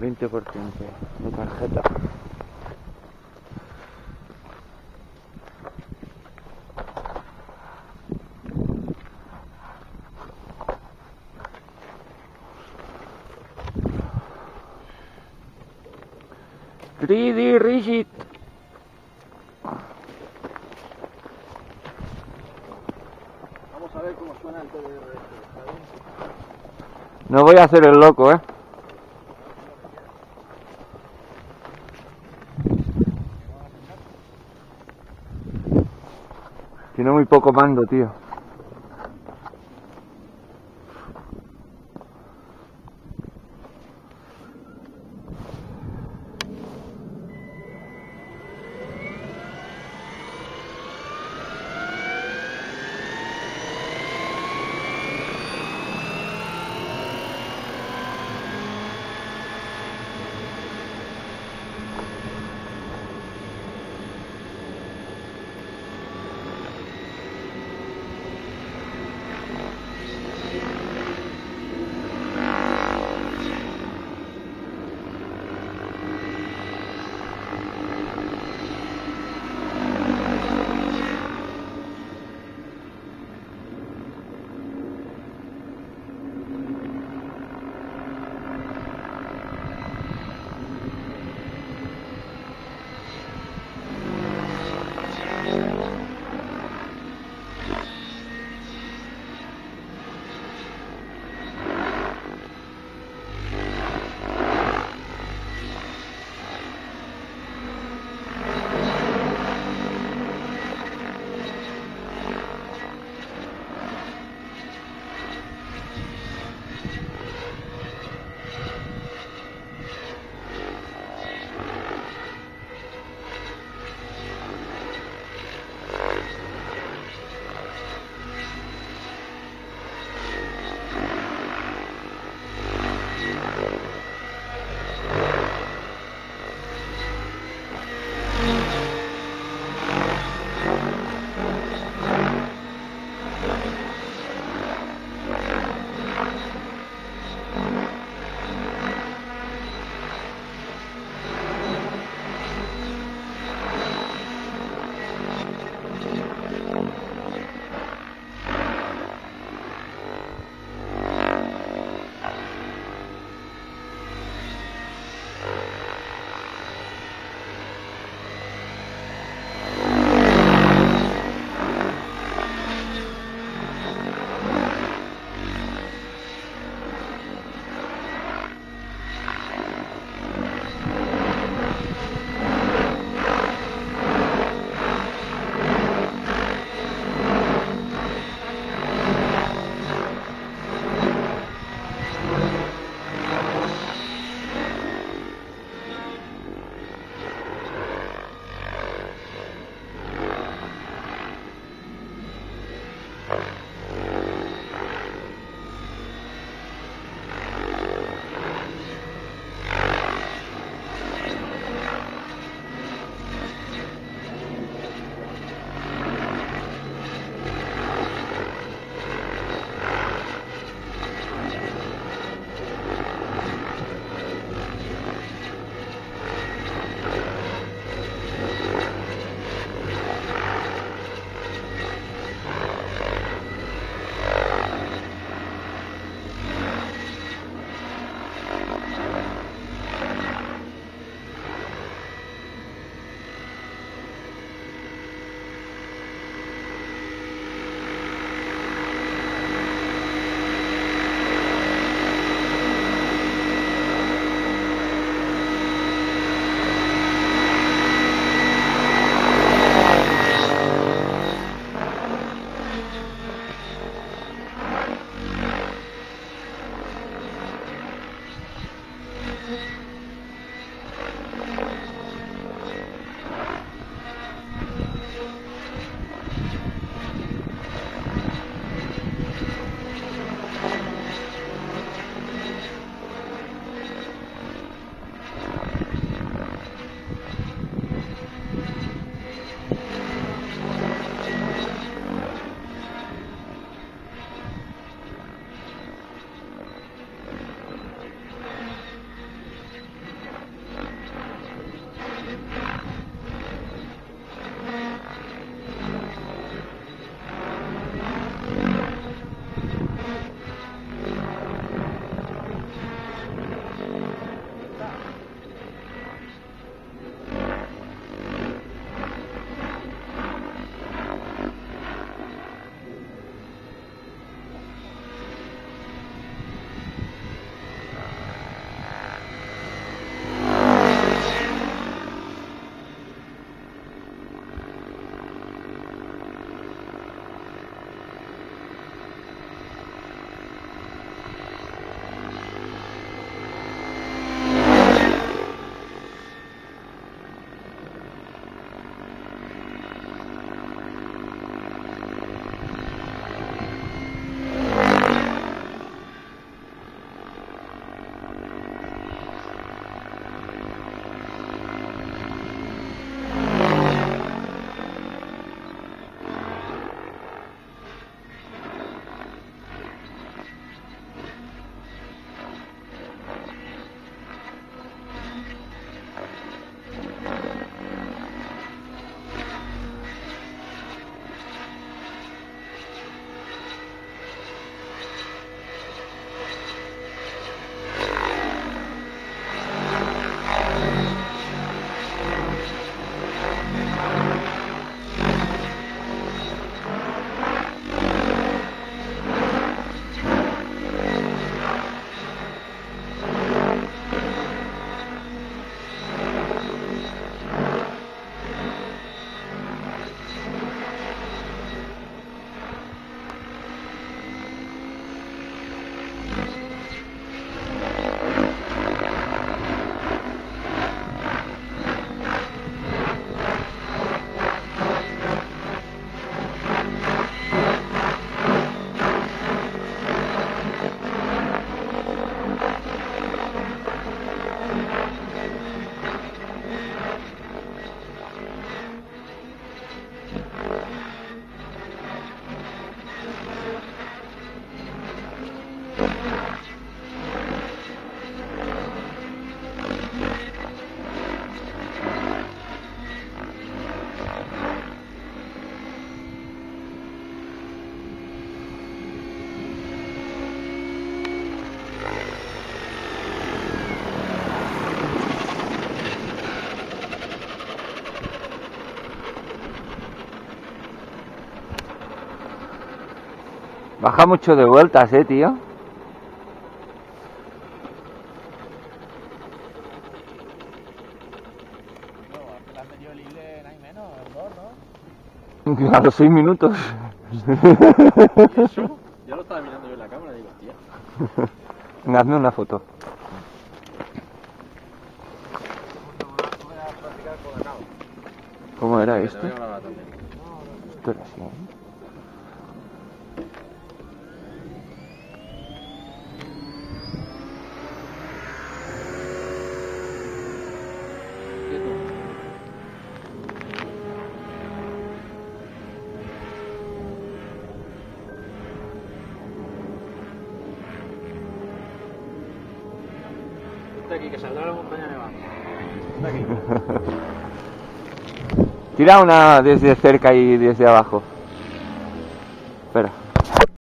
20% de tarjeta. ¡3D Rigid! Vamos a ver cómo suena el TDR. No voy a hacer el loco, Tiene muy poco mando, tío. Baja mucho de vueltas, tío. No, es que la has metido el hile en ahí menos, en 2, ¿no? A los 6 minutos. ¿Y eso? Yo lo estaba mirando yo en la cámara y digo, hostia. Hazme una foto. Voy a practicar con la cabo. ¿Cómo era Te esto? voy a grabar también. Esto era así, ¿eh? Está aquí, que saldrá la montaña nevada. Está aquí. Tira una desde cerca y desde abajo.